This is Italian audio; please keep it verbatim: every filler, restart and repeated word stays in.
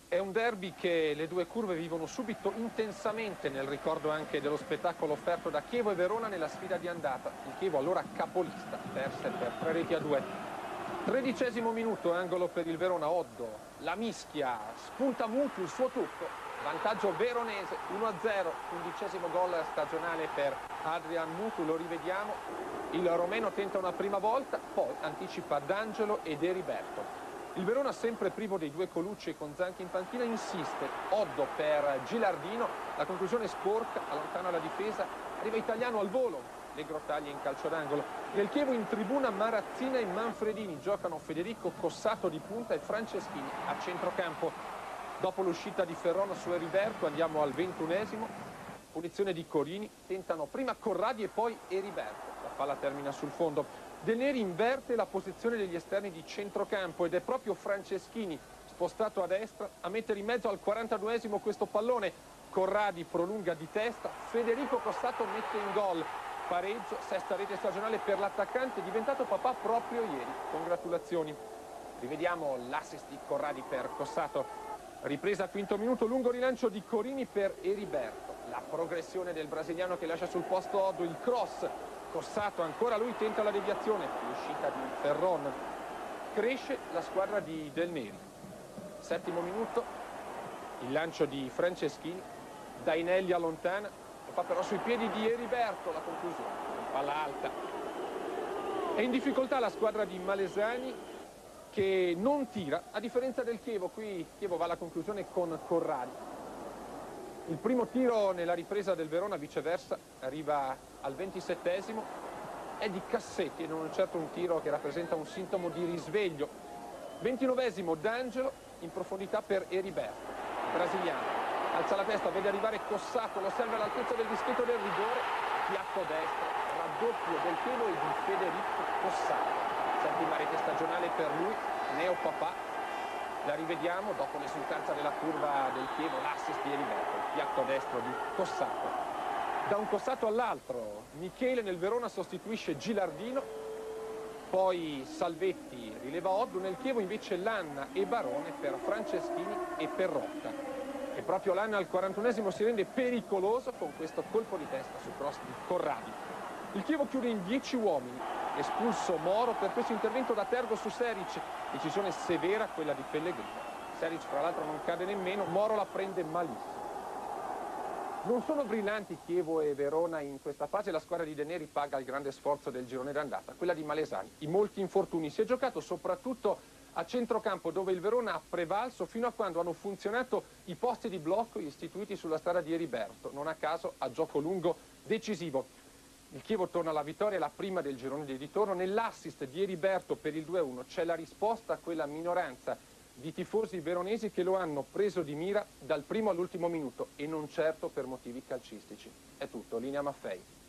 È un derby che le due curve vivono subito intensamente nel ricordo anche dello spettacolo offerto da Chievo e Verona nella sfida di andata. Il Chievo allora capolista, perse per tre reti a due. Tredicesimo minuto, angolo per il Verona, Oddo, la mischia, spunta Mutu, il suo tocco, vantaggio veronese, uno a zero, quindicesimo gol stagionale per Adrian Mutu, lo rivediamo, il romeno tenta una prima volta, poi anticipa D'Angelo ed Eriberto. Il Verona, sempre privo dei due Colucci e con Zanchi in panchina, insiste. Oddo per Gilardino, la conclusione sporca, allontana la difesa, arriva Italiano al volo, Negro taglia in calcio d'angolo. Nel Chievo in tribuna Marazzina e Manfredini, giocano Federico Cossato di punta e Franceschini a centrocampo. Dopo l'uscita di Ferron su Eriberto andiamo al ventunesimo, punizione di Corini, tentano prima Corradi e poi Eriberto, la palla termina sul fondo. Del Neri inverte la posizione degli esterni di centrocampo ed è proprio Franceschini, spostato a destra, a mettere in mezzo al quarantaduesimo questo pallone. Corradi prolunga di testa, Federico Cossato mette in gol. Pareggio, sesta rete stagionale per l'attaccante, diventato papà proprio ieri. Congratulazioni. Rivediamo l'assist di Corradi per Cossato. Ripresa quinto minuto, lungo rilancio di Corini per Eriberto. La progressione del brasiliano che lascia sul posto Oddo, il cross. Cossato, ancora lui, tenta la deviazione, l'uscita di Ferron. Cresce la squadra di Del Neri. Settimo minuto, il lancio di Franceschini, Dainelli allontana, lo fa però sui piedi di Eriberto, la conclusione, palla alta. È in difficoltà la squadra di Malesani che non tira, a differenza del Chievo. Qui Chievo va alla conclusione con Corradi. Il primo tiro nella ripresa del Verona, viceversa, arriva al ventisettesimo, è di Cassetti e non certo un tiro che rappresenta un sintomo di risveglio. ventinovesimo, D'Angelo in profondità per Eriberto, brasiliano, alza la testa, vede arrivare Cossato, lo serve all'altezza del dischetto del rigore, piatto destro, raddoppio del Chievo e di Federico Cossato. Settima rete stagionale per lui, neo papà. La rivediamo dopo l'esultanza della curva del Chievo, l'assist di Eriberto, il piatto destro di Cossato. Da un Cossato all'altro, Michele nel Verona sostituisce Gilardino, poi Salvetti rileva Oddo, nel Chievo invece Lanna e Barone per Franceschini e per Rocca. E proprio Lanna al quarantunesimo si rende pericoloso con questo colpo di testa su cross di Corradi. Il Chievo chiude in dieci uomini, espulso Moro per questo intervento da Tergo su Seric, decisione severa quella di Pellegrino. Seric fra l'altro non cade nemmeno, Moro la prende malissimo. Non sono brillanti Chievo e Verona in questa fase, la squadra di De Neri paga il grande sforzo del girone d'andata, quella di Malesani, i molti infortuni. Si è giocato soprattutto a centrocampo, dove il Verona ha prevalso fino a quando hanno funzionato i posti di blocco istituiti sulla strada di Eriberto, non a caso a gioco lungo decisivo. Il Chievo torna alla vittoria, la prima del girone di ritorno. Nell'assist di Eriberto per il due a uno c'è la risposta a quella minoranza di tifosi veronesi che lo hanno preso di mira dal primo all'ultimo minuto e non certo per motivi calcistici. È tutto, linea Maffei.